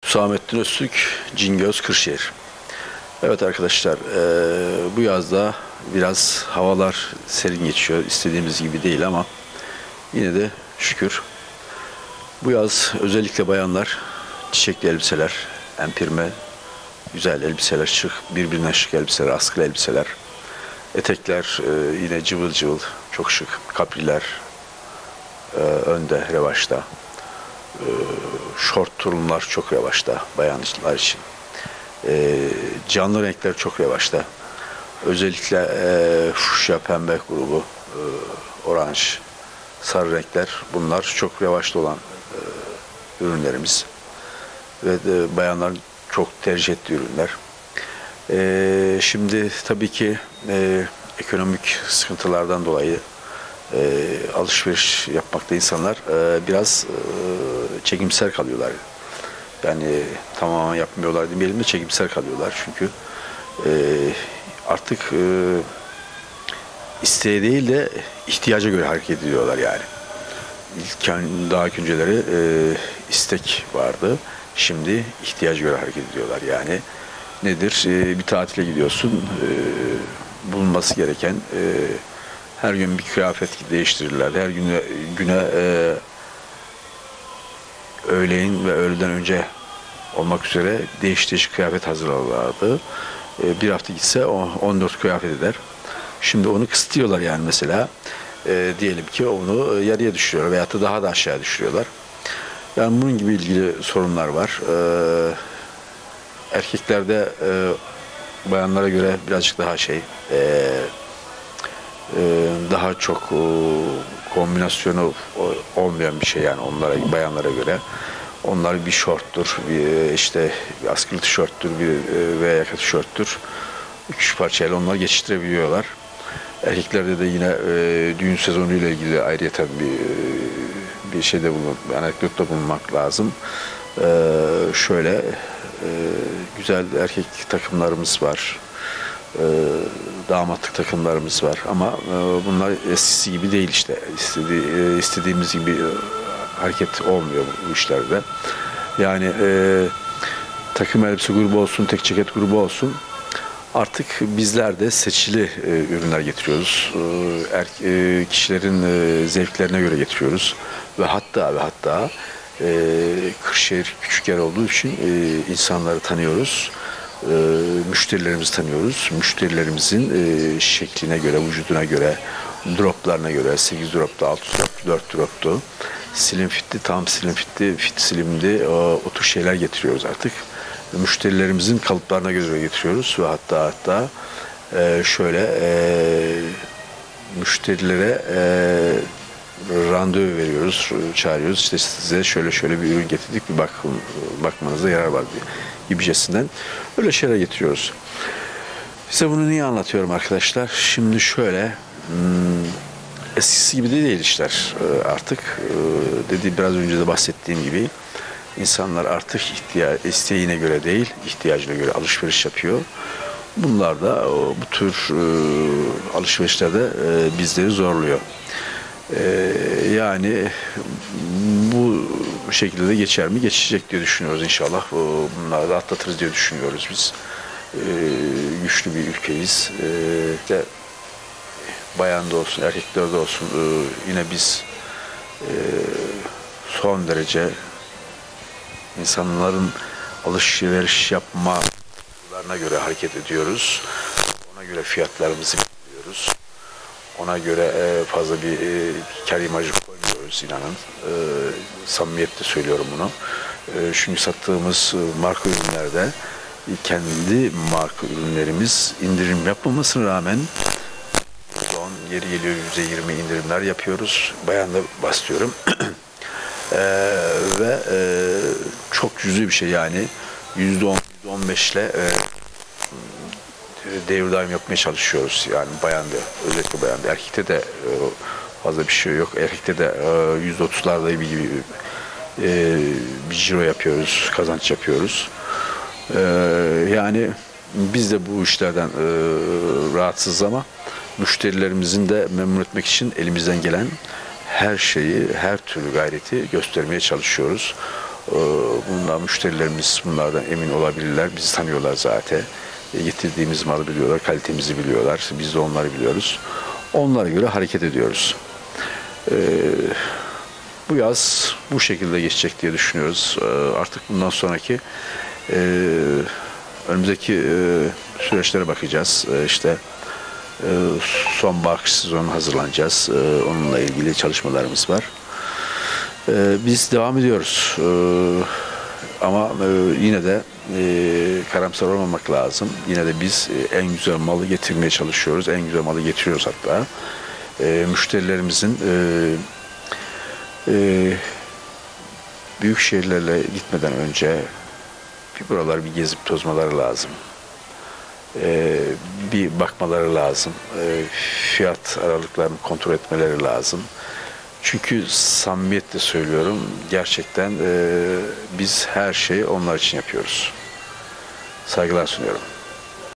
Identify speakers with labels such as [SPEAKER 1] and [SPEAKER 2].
[SPEAKER 1] Hüsamettin Öztürk, Cingöz, Kırşehir. Evet arkadaşlar, bu yazda biraz havalar serin geçiyor. İstediğimiz gibi değil ama yine de şükür. Bu yaz özellikle bayanlar çiçekli elbiseler, empirme, güzel elbiseler, şık, birbirinden şık elbiseler, askılı elbiseler, etekler yine cıvıl cıvıl, çok şık, kapriler önde, revaçta. Şort tulumlar çok revaçta bayanlar için. Canlı renkler çok revaçta. Özellikle fuşya, pembe grubu, oranj, sarı renkler, bunlar çok revaçta olan ürünlerimiz. Ve bayanların çok tercih ettiği ürünler. Şimdi tabii ki ekonomik sıkıntılardan dolayı alışveriş yapmakta insanlar biraz çekimser kalıyorlar. Yani tamamen yapmıyorlar demeyelim de çekimser kalıyorlar. Çünkü artık isteğe değil de ihtiyaca göre hareket ediyorlar yani. Daha önceleri istek vardı. Şimdi ihtiyaca göre hareket ediyorlar. Yani nedir? Bir tatile gidiyorsun. Bulunması gereken her gün bir kıyafet değiştirirler. Her güne öğleyin ve öğleden önce olmak üzere değişik kıyafet hazırlarlardı. Bir hafta gitse 14 kıyafet eder. Şimdi onu kısıtlıyorlar yani mesela. Diyelim ki onu yarıya düşürüyorlar veyahut da daha da aşağı düşürüyorlar. Yani bunun gibi ilgili sorunlar var. Erkeklerde bayanlara göre birazcık daha daha çok kombinasyonu olmayan bir şey yani onlara, bayanlara göre. Onlar bir şorttur, bir askılı tişörttür, veya yaka tişörttür. 2-3 parçayla onlar geçiştirebiliyorlar. Erkeklerde de yine düğün sezonu ile ilgili ayrıyeten bir şeyde bir anekdotta bulunmak lazım. Şöyle güzel erkek takımlarımız var. Damatlık takımlarımız var ama bunlar eskisi gibi değil işte. İstediğimiz gibi hareket olmuyor bu işlerde. Yani takım elbise grubu olsun, tek ceket grubu olsun. Artık bizler de seçili ürünler getiriyoruz. Kişilerin zevklerine göre getiriyoruz. Ve hatta Kırşehir küçük yer olduğu için insanları tanıyoruz. Müşterilerimizi tanıyoruz. Müşterilerimizin şekline göre, vücuduna göre, droplarına göre 8 droptu, 6 droptu, 4 droptu. Slim fitti, tam slim fitti, fit slimdi. O tür şeyler getiriyoruz artık. Müşterilerimizin kalıplarına göre getiriyoruz ve hatta müşterilere randevu veriyoruz, çağırıyoruz. İşte size şöyle bir ürün getirdik, bir bakmanıza yarar var gibicesinden öyle şeyler getiriyoruz. Size bunu niye anlatıyorum arkadaşlar? Şimdi şöyle eskisi gibi de değil işler artık. Biraz önce de bahsettiğim gibi insanlar artık isteğine göre değil, ihtiyacına göre alışveriş yapıyor. Bunlar da bu tür alışverişlerde bizleri zorluyor. Yani bu şekilde de geçer mi? Geçecek diye düşünüyoruz inşallah. Bunları da atlatırız diye düşünüyoruz biz. Güçlü bir ülkeyiz. Bayan da olsun, erkekler de olsun yine biz son derece insanların alışveriş yapmalarına göre hareket ediyoruz. Ona göre fiyatlarımızı belirliyoruz. Ona göre fazla bir kar imajı koymuyoruz inanın. Samimiyetle söylüyorum bunu. Çünkü sattığımız marka ürünlerde kendi marka ürünlerimiz indirim yapmamasına rağmen son yeri geliyor %20 indirimler yapıyoruz. Bayanla basıyorum. Ve çok cüzi bir şey yani %10, %15 ile devir daim yapmaya çalışıyoruz. Yani bayanda, özellikle bayanda. Erkekte de fazla bir şey yok. Erkekte de %30'larda bir ciro yapıyoruz, kazanç yapıyoruz. Yani biz de bu işlerden rahatsız ama müşterilerimizin de memnun etmek için elimizden gelen her şeyi, her türlü gayreti göstermeye çalışıyoruz. Bunlar müşterilerimiz bunlardan emin olabilirler. Bizi tanıyorlar zaten. Getirdiğimiz malı biliyorlar, kalitemizi biliyorlar. Biz de onları biliyoruz. Onlara göre hareket ediyoruz. Bu yaz bu şekilde geçecek diye düşünüyoruz. Artık bundan sonraki önümüzdeki süreçlere bakacağız. İşte sonbahar sezonu hazırlanacağız. Onunla ilgili çalışmalarımız var. Biz devam ediyoruz. Ama yine de karamsar olmamak lazım. Yine de biz en güzel malı getirmeye çalışıyoruz. En güzel malı getiriyoruz hatta. Müşterilerimizin büyük şehirlerle gitmeden önce bir buralar bir gezip tozmaları lazım. Bir bakmaları lazım. Fiyat aralıklarını kontrol etmeleri lazım. Çünkü samimiyetle söylüyorum, gerçekten biz her şeyi onlar için yapıyoruz. Saygılar sunuyorum.